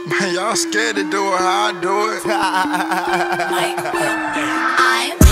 Man, y'all scared to do it how I do it. Mike Will. I'm